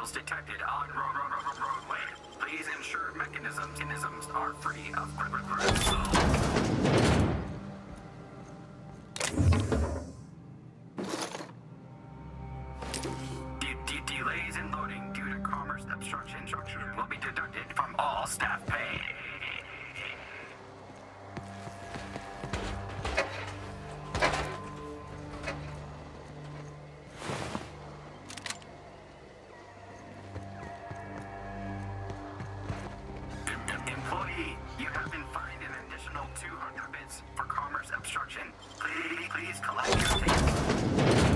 signals detected on roadway. Please ensure mechanisms are free of delays in loading due to commerce obstruction will be deducted from all staff pay. Employee, you have been fined an additional 200 bits for commerce obstruction. Please collect your ticket.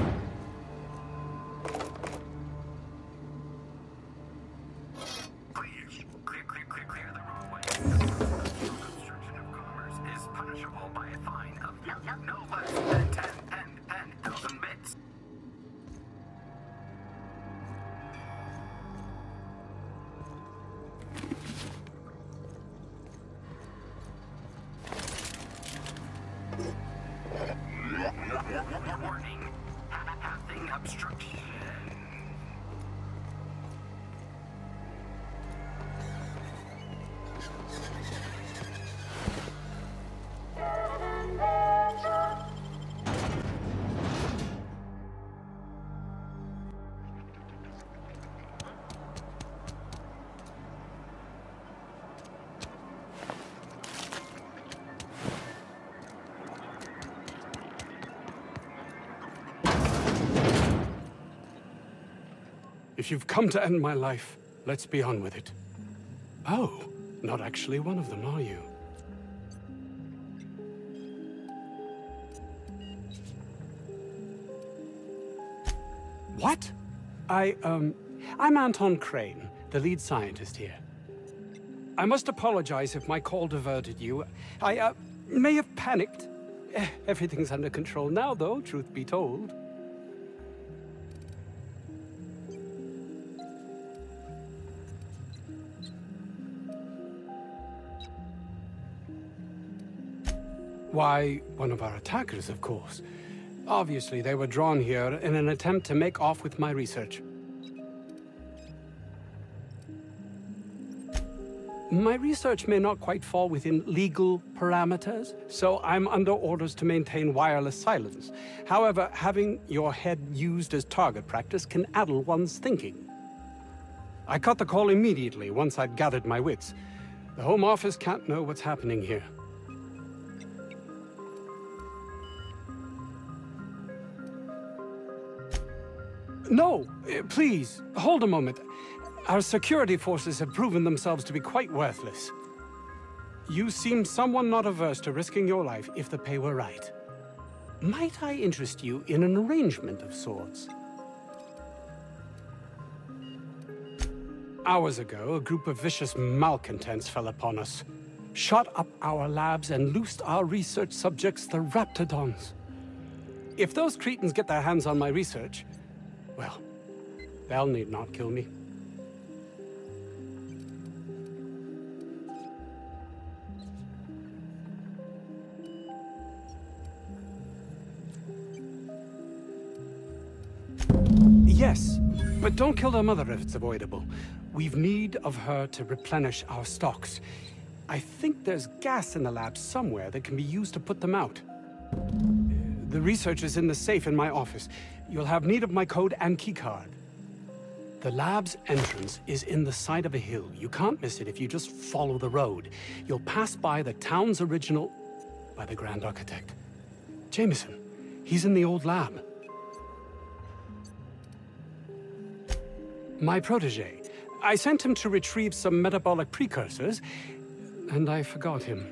Please, clear the roadway. Obstruction of commerce is punishable by a fine of no less than 10,000 bits. Warning, having obstruction. If you've come to end my life, let's be on with it. Oh, not actually one of them, are you? What? I'm Anton Crane, the lead scientist here. I must apologize if my call diverted you. I may have panicked. Everything's under control now, though, truth be told. Why, one of our attackers, of course. Obviously, they were drawn here in an attempt to make off with my research. My research may not quite fall within legal parameters, so I'm under orders to maintain wireless silence. However, having your head used as target practice can addle one's thinking. I cut the call immediately once I'd gathered my wits. The Home Office can't know what's happening here. No, please, hold a moment. Our security forces have proven themselves to be quite worthless. You seem someone not averse to risking your life if the pay were right. Might I interest you in an arrangement of sorts? Hours ago, a group of vicious malcontents fell upon us, shot up our labs and loosed our research subjects, the Raptidons. If those cretins get their hands on my research, well, they'll need not kill me. Yes, but don't kill their mother if it's avoidable. We've need of her to replenish our stocks. I think there's gas in the lab somewhere that can be used to put them out. The research is in the safe in my office. You'll have need of my code and keycard. The lab's entrance is in the side of a hill. You can't miss it if you just follow the road. You'll pass by the town's original... by the Grand Architect. Jameson. He's in the old lab. My protege. I sent him to retrieve some metabolic precursors, and I forgot him.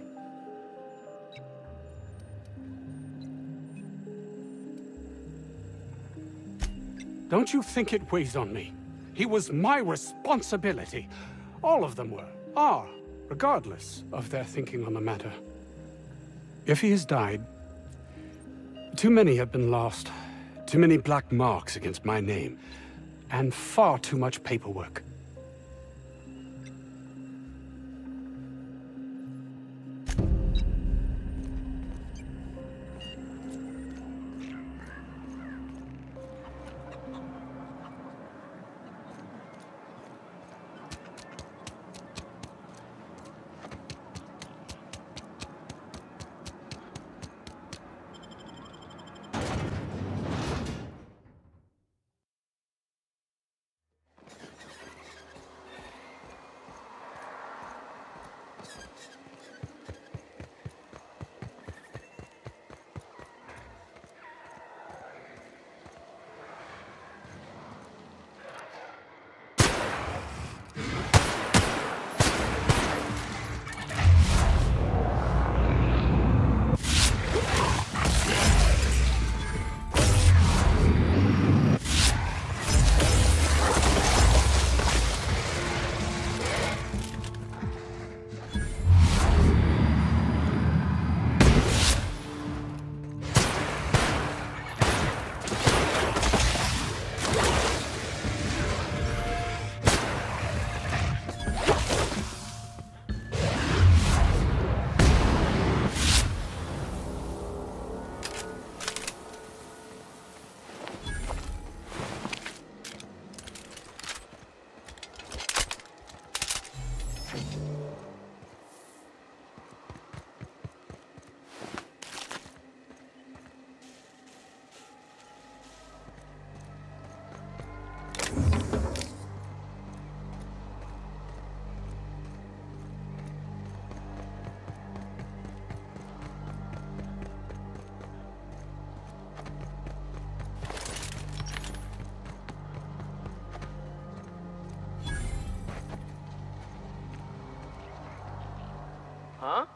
Don't you think it weighs on me? He was my responsibility. All of them are, regardless of their thinking on the matter. If he has died, too many have been lost. Too many black marks against my name. And far too much paperwork. Huh?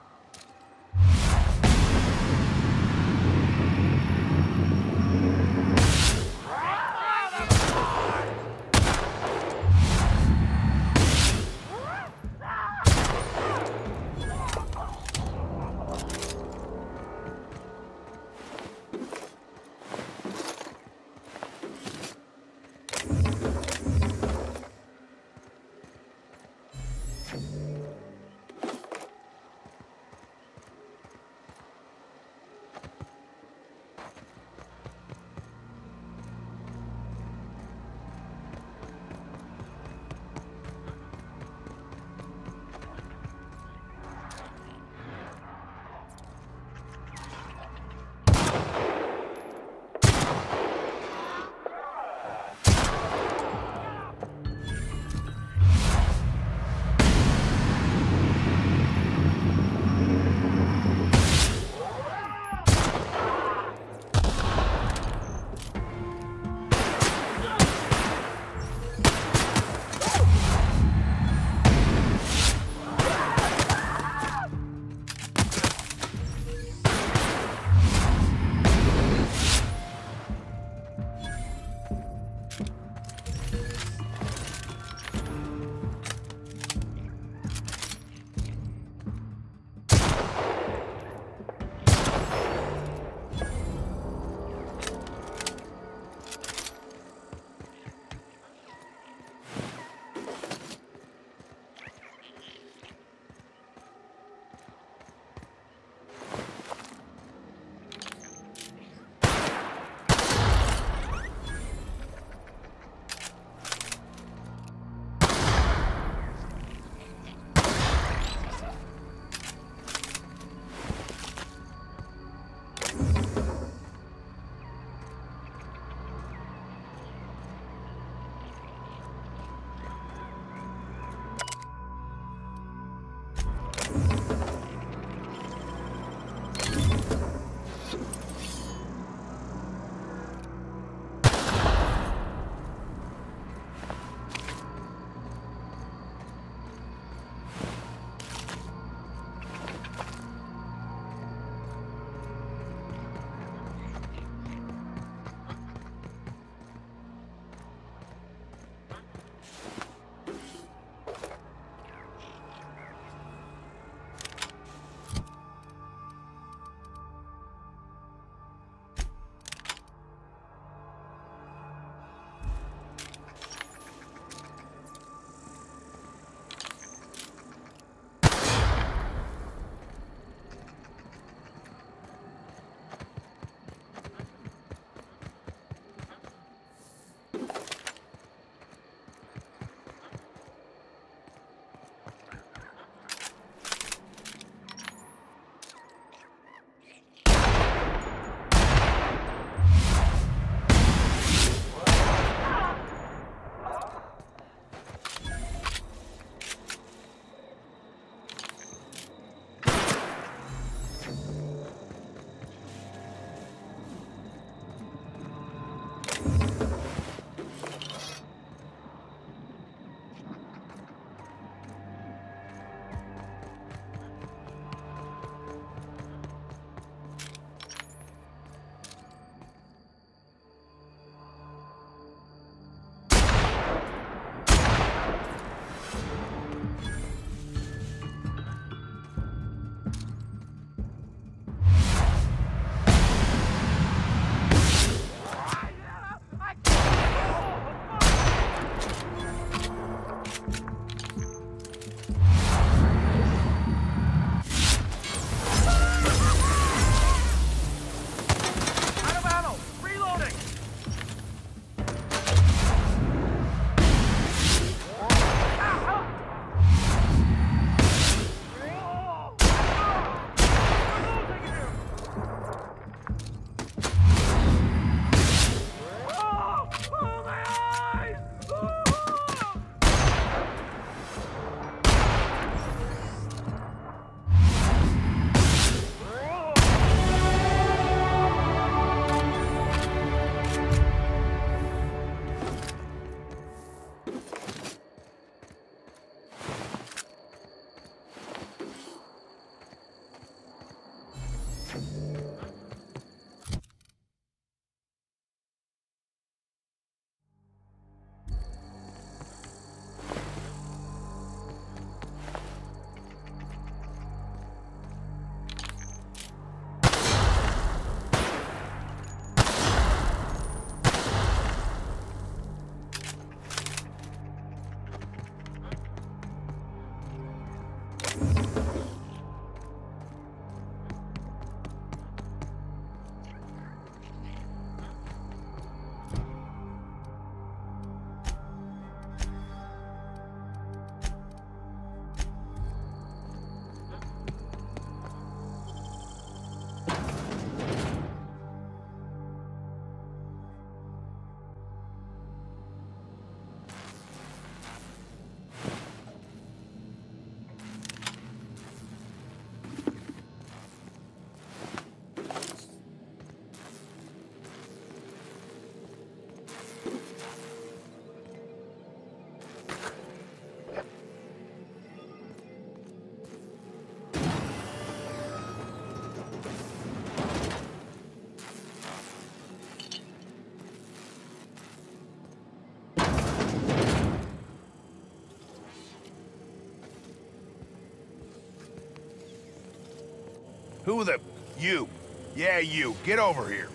Who the... You. Yeah, you. Get over here.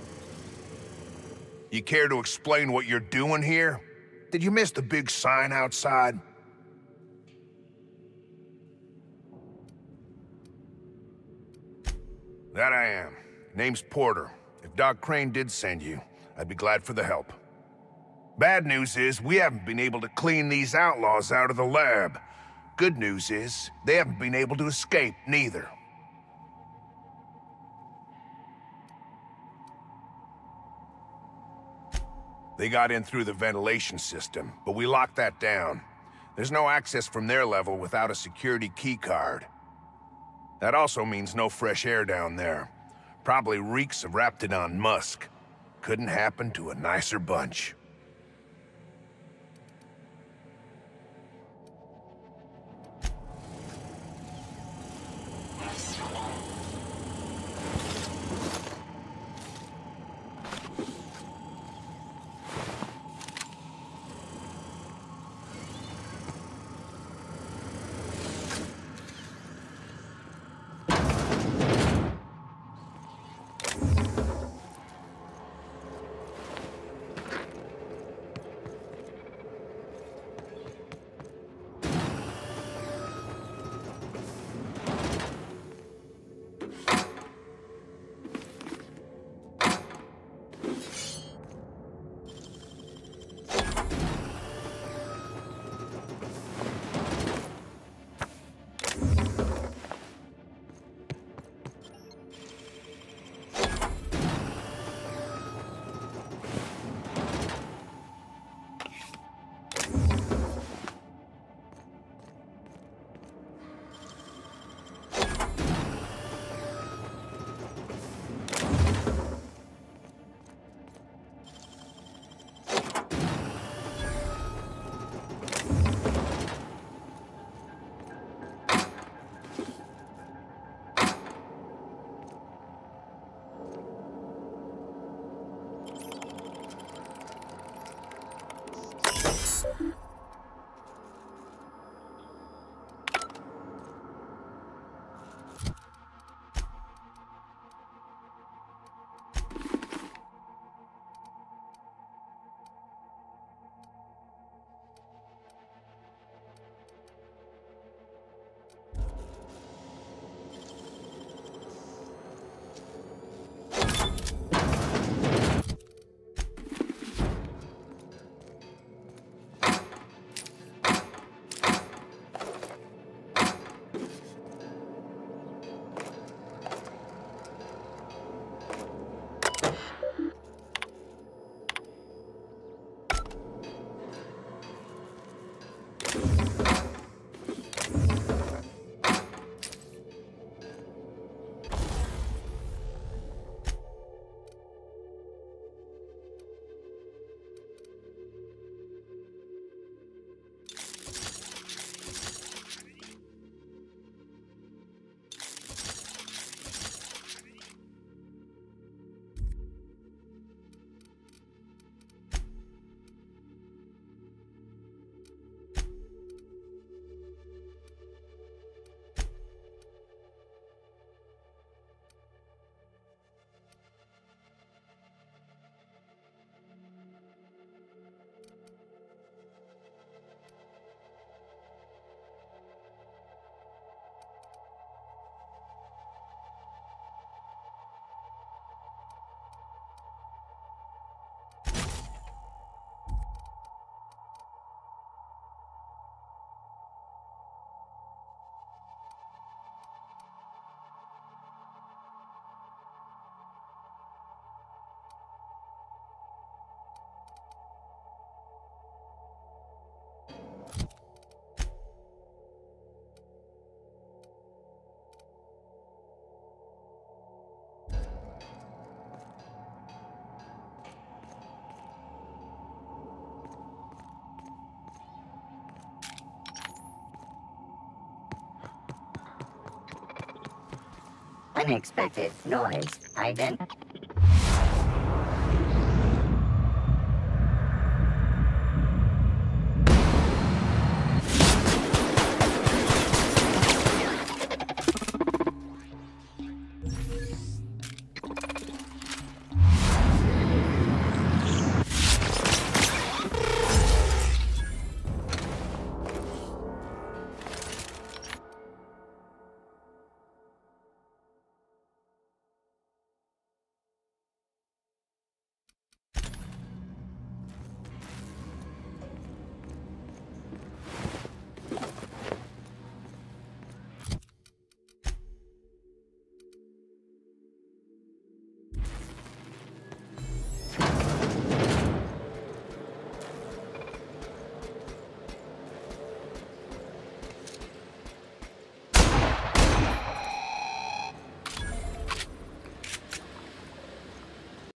You care to explain what you're doing here? Did you miss the big sign outside? That I am. Name's Porter. If Doc Crane did send you, I'd be glad for the help. Bad news is, we haven't been able to clean these outlaws out of the lab. Good news is, they haven't been able to escape, neither. They got in through the ventilation system, but we locked that down. There's no access from their level without a security keycard. That also means no fresh air down there. Probably reeks of Raptidon musk. Couldn't happen to a nicer bunch. Unexpected noise. Ident.